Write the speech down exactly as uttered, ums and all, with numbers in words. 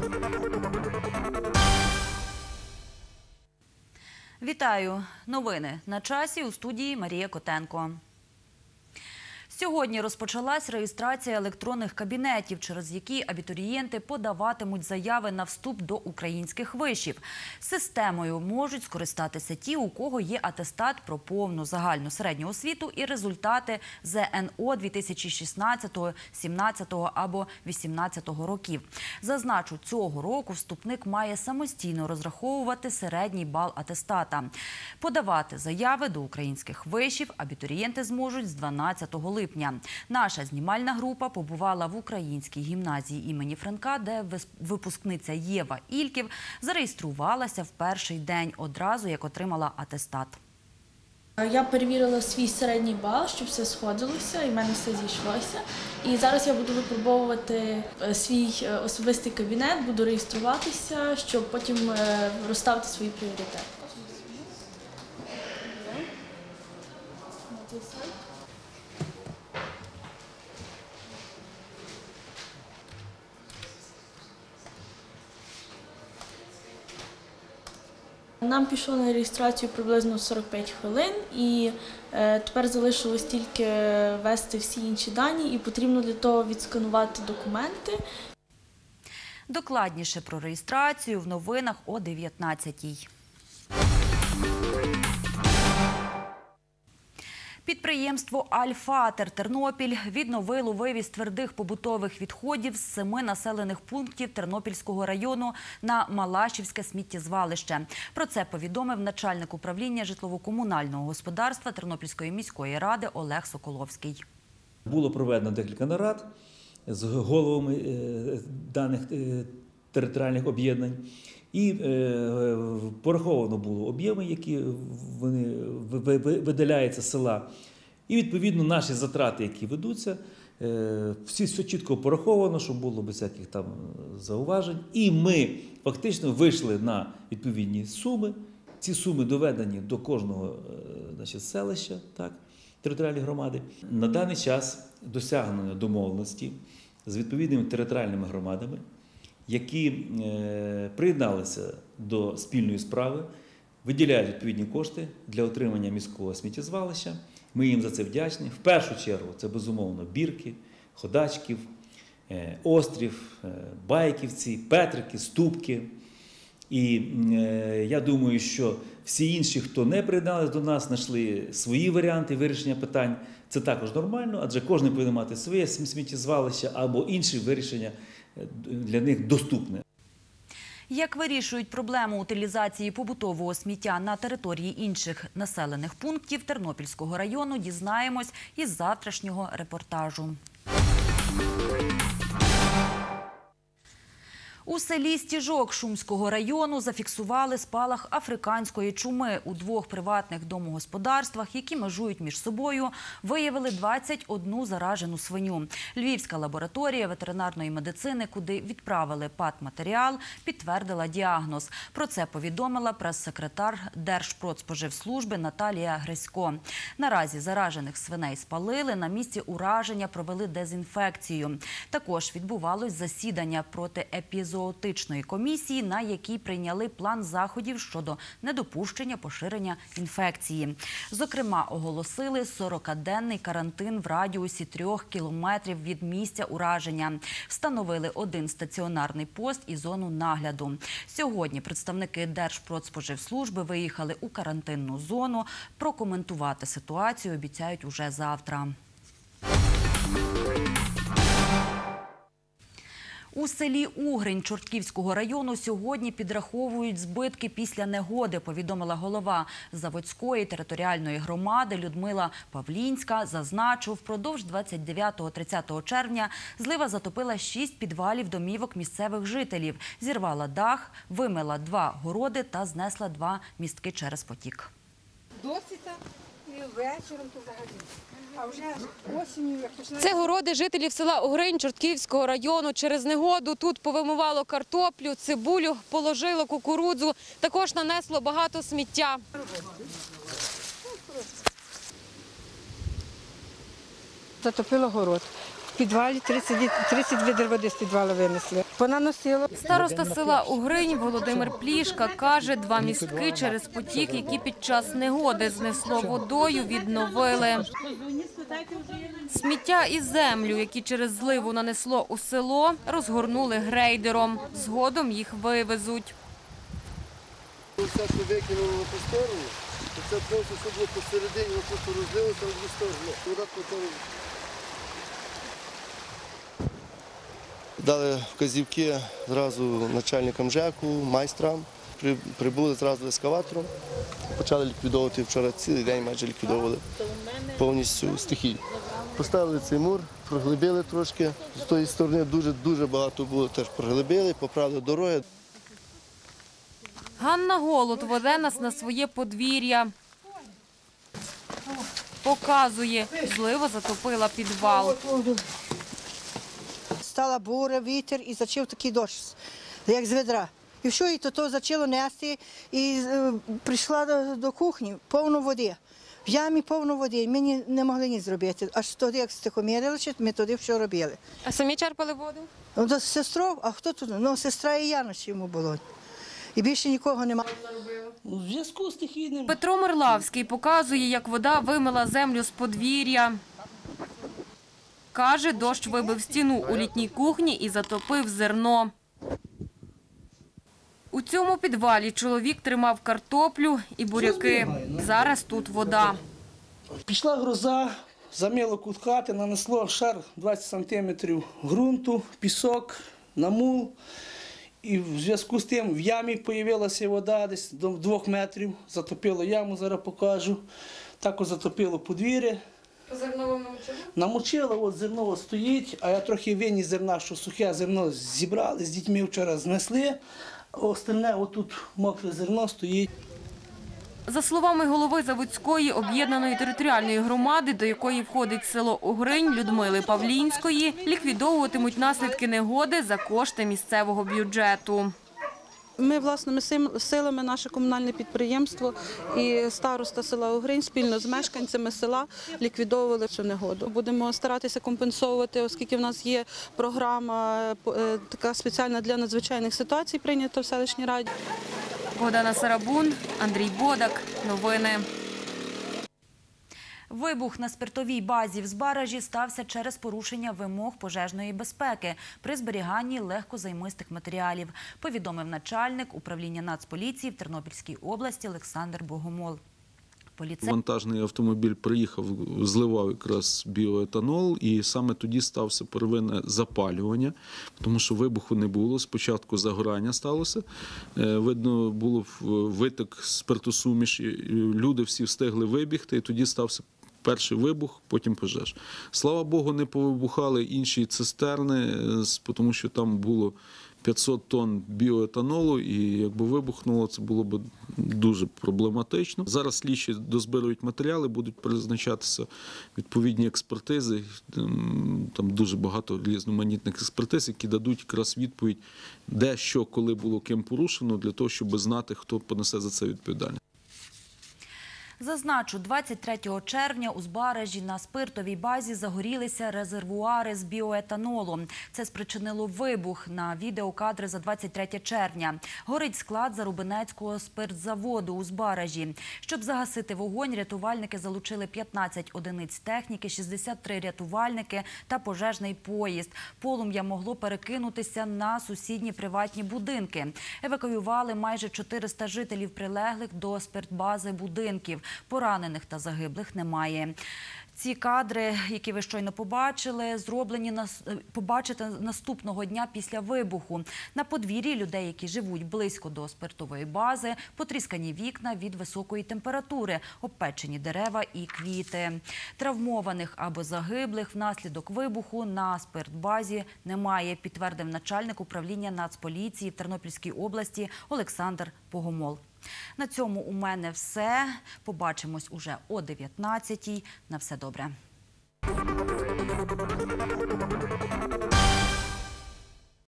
Вітаю! Новини на часі, у студії Марія Котенко. Сьогодні розпочалась реєстрація електронних кабінетів, через які абітурієнти подаватимуть заяви на вступ до українських вишів. Системою можуть скористатися ті, у кого є атестат про повну загальну середню освіту і результати зе ен о дві тисячі шістнадцятого, сімнадцятого або вісімнадцятого років. Зазначу, цього року вступник має самостійно розраховувати середній бал атестата. Подавати заяви до українських вишів абітурієнти зможуть з дванадцятого липня. Наша знімальна група побувала в українській гімназії імені Франка, де випускниця Єва Ільків зареєструвалася в перший день, одразу як отримала атестат. Я перевірила свій середній бал, щоб все сходилося, і в мене все зійшлося. І зараз я буду випробовувати свій особистий кабінет, буду реєструватися, щоб потім розставити свої пріоритети. Нам пішло на реєстрацію приблизно сорок п'ять хвилин, і е, тепер залишилось тільки ввести всі інші дані, і потрібно для того відсканувати документи. Докладніше про реєстрацію в новинах о дев'ятнадцятій. Підприємство «Альфатер» Тернопіль відновило вивіз твердих побутових відходів з семи населених пунктів Тернопільського району на Малашівське сміттєзвалище. Про це повідомив начальник управління житлово-комунального господарства Тернопільської міської ради Олег Соколовський. Було проведено декілька нарад з головами даних територіальних об'єднань. І е, пораховано було об'єми, які вони видаляються з села. І, відповідно, наші затрати, які ведуться, е, всі все чітко пораховано, щоб було без всяких там зауважень. І ми фактично вийшли на відповідні суми. Ці суми доведені до кожного значить, селища, так, територіальної громади. На даний час досягнено домовленості з відповідними територіальними громадами, які е, приєдналися до спільної справи, виділяють відповідні кошти для отримання міського сміттєзвалища. Ми їм за це вдячні. В першу чергу це, безумовно, Бірки, Ходачків, е, Острів, е, Байківці, Петрики, Ступки. І е, я думаю, що всі інші, хто не приєдналися до нас, знайшли свої варіанти вирішення питань. Це також нормально, адже кожен повинен мати своє сміттєзвалище або інші вирішення для них доступне. Як вирішують проблему утилізації побутового сміття на території інших населених пунктів Тернопільського району, дізнаємось із завтрашнього репортажу. У селі Стіжок Шумського району зафіксували спалах африканської чуми. У двох приватних домогосподарствах, які межують між собою, виявили двадцять одну заражену свиню. Львівська лабораторія ветеринарної медицини, куди відправили патматеріал, підтвердила діагноз. Про це повідомила прес-секретар Держпродспоживслужби Наталія Грисько. Наразі заражених свиней спалили, на місці ураження провели дезінфекцію. Також відбувалось засідання протиепізоотичної комісії, на якій прийняли план заходів щодо недопущення поширення інфекції. Зокрема, оголосили сорокаденний карантин в радіусі трьох кілометрів від місця ураження. Встановили один стаціонарний пост і зону нагляду. Сьогодні представники Держпродспоживслужби виїхали у карантинну зону. Прокоментувати ситуацію обіцяють уже завтра. У селі Угринь Чортківського району сьогодні підраховують збитки після негоди, повідомила голова Заводської територіальної громади Людмила Павлінська. Зазначу, впродовж двадцять дев'ятого - тридцятого червня злива затопила шість підвалів домівок місцевих жителів, зірвала дах, вимила два городи та знесла два містки через потік. Досвіта і вечором то взагалі. А вже осінню, як починає... Це городи жителів села Угринь Чортківського району. Через негоду тут повимивало картоплю, цибулю, положило кукурудзу. Також нанесло багато сміття. Затопило город. підвалі тридцять відер води з підвалу винесли. Понаносило. Староста села Угринь Володимир Плішка каже, два містки через потік, які під час негоди знесло водою, відновили. Сміття і землю, які через зливу нанесло у село, розгорнули грейдером. Згодом їх вивезуть. Все, що викинули на ту сторону, то це просто, що було посередині, воно просто розлилося на дві сторони. Вода потім... Дали вказівки зразу начальникам ЖЕКу, майстрам. При- Прибули зразу ескаватором. Почали ліквідовувати вчора, цілий день майже ліквідовували повністю стихію. Поставили цей мур, проглибили трошки. З тої сторони дуже-дуже багато було, теж проглибили, поправили дороги. Ганна Голод веде нас на своє подвір'я. Показує, злива затопила підвал. Стала буря, вітер і почав такий дощ, як з ведра. І все, і то, то почало нести, і е, прийшла до, до кухні, повно води. В ямі повно води, ми ні, не могли ні зробити. Аж тоді, як стихомірили, ми тоді все робили. А самі черпали воду? Ну, до сестру, а хто тут? Ну, сестра і я ночі йому було. І більше нікого немає. У зв'язку з стихійним. Петро Мерлавський показує, як вода вимила землю з подвір'я. Каже, дощ вибив стіну у літній кухні і затопив зерно. У цьому підвалі чоловік тримав картоплю і буряки. Зараз тут вода. Пішла гроза, замило кут хати, нанесло шар двадцять сантиметрів ґрунту, пісок, намул. І в зв'язку з тим в ямі з'явилася вода десь до двох метрів. Затопило яму, зараз покажу. Також затопило подвір'я. Зерно намочило? Намочило, от зерно от стоїть, а я трохи винні зерна, що сухе зерно зібрали, з дітьми вчора знесли. А остальне отут мокре зерно стоїть. За словами голови Заводської об'єднаної територіальної громади, до якої входить село Угринь Людмили Павлінської, ліквідовуватимуть наслідки негоди за кошти місцевого бюджету. Ми власними силами, наше комунальне підприємство і староста села Угринь спільно з мешканцями села ліквідовували цю негоду. Будемо старатися компенсовувати, оскільки в нас є програма така спеціальна для надзвичайних ситуацій, прийнята в селищній раді. Богдана Сарабун, Андрій Бодак. Новини. Вибух на спиртовій базі в Збаражі стався через порушення вимог пожежної безпеки при зберіганні легкозаймистих матеріалів, повідомив начальник управління Нацполіції в Тернопільській області Олександр Богомол. Поліцей... Вантажний автомобіль приїхав, зливав якраз біоетанол, і саме тоді стався первинне запалювання, тому що вибуху не було. Спочатку загорання сталося, видно, було витік спиртосуміші, люди всі встигли вибігти, і тоді стався перший вибух, потім пожеж. Слава Богу, не повибухали інші цистерни, тому що там було п'ятсот тонн біоетанолу, і якби вибухнуло, це було б дуже проблематично. Зараз слідчі дозбирають матеріали, будуть призначатися відповідні експертизи. Там дуже багато різноманітних експертиз, які дадуть якраз відповідь, де, що, коли було ким порушено, для того, щоб знати, хто понесе за це відповідальність. Зазначу, двадцять третього червня у Збаражі на спиртовій базі загорілися резервуари з біоетанолом. Це спричинило вибух. На відеокадри за двадцять третє червня. Горить склад Зарубинецького спиртзаводу у Збаражі. Щоб загасити вогонь, рятувальники залучили п'ятнадцять одиниць техніки, шістдесят три рятувальники та пожежний поїзд. Полум'я могло перекинутися на сусідні приватні будинки. Евакуювали майже чотириста жителів прилеглих до спиртбази будинків. Поранених та загиблих немає. Ці кадри, які ви щойно побачили, зроблені побачите наступного дня після вибуху. На подвір'ї людей, які живуть близько до спиртової бази, потріскані вікна від високої температури, обпечені дерева і квіти. Травмованих або загиблих внаслідок вибуху на спиртбазі немає, підтвердив начальник управління Нацполіції в Тернопільській області Олександр Богомол. На цьому у мене все. Побачимось уже о дев'ятнадцятій. На все добре.